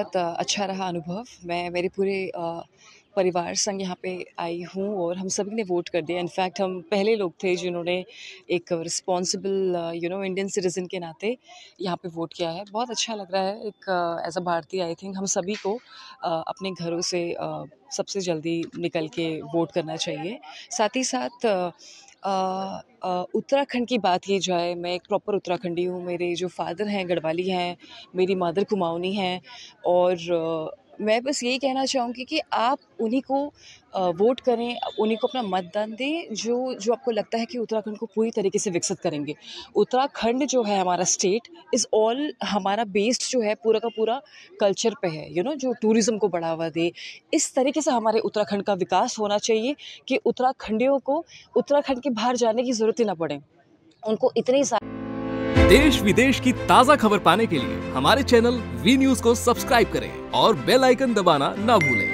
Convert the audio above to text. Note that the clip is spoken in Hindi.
बहुत अच्छा रहा अनुभव। मैं मेरे पूरे परिवार संग यहाँ पे आई हूँ और हम सभी ने वोट कर दिया। इनफैक्ट हम पहले लोग थे जिन्होंने एक रिस्पॉन्सिबल इंडियन सिटीज़न के नाते यहाँ पे वोट किया है। बहुत अच्छा लग रहा है। एक एज अ भारतीय आई थिंक हम सभी को अपने घरों से सबसे जल्दी निकल के वोट करना चाहिए। साथ ही साथ उत्तराखंड की बात की जाए, मैं एक प्रॉपर उत्तराखंडी हूँ। मेरे जो फादर हैं गढ़वाली हैं, मेरी मदर कुमाऊनी हैं और मैं बस यही कहना चाहूँगी कि आप उन्हीं को वोट करें, उन्हीं को अपना मतदान दें जो जो आपको लगता है कि उत्तराखंड को पूरी तरीके से विकसित करेंगे। उत्तराखंड जो है हमारा स्टेट इज़ ऑल हमारा बेस्ड जो है पूरा का पूरा कल्चर पे है, जो टूरिज़्म को बढ़ावा दे। इस तरीके से हमारे उत्तराखंड का विकास होना चाहिए कि उत्तराखंडियों को उत्तराखंड के बाहर जाने की ज़रूरत ही ना पड़े। उनको इतनी देश विदेश की ताज़ा खबर पाने के लिए हमारे चैनल वी न्यूज़ को सब्सक्राइब करें और बेल आइकन दबाना ना भूलें।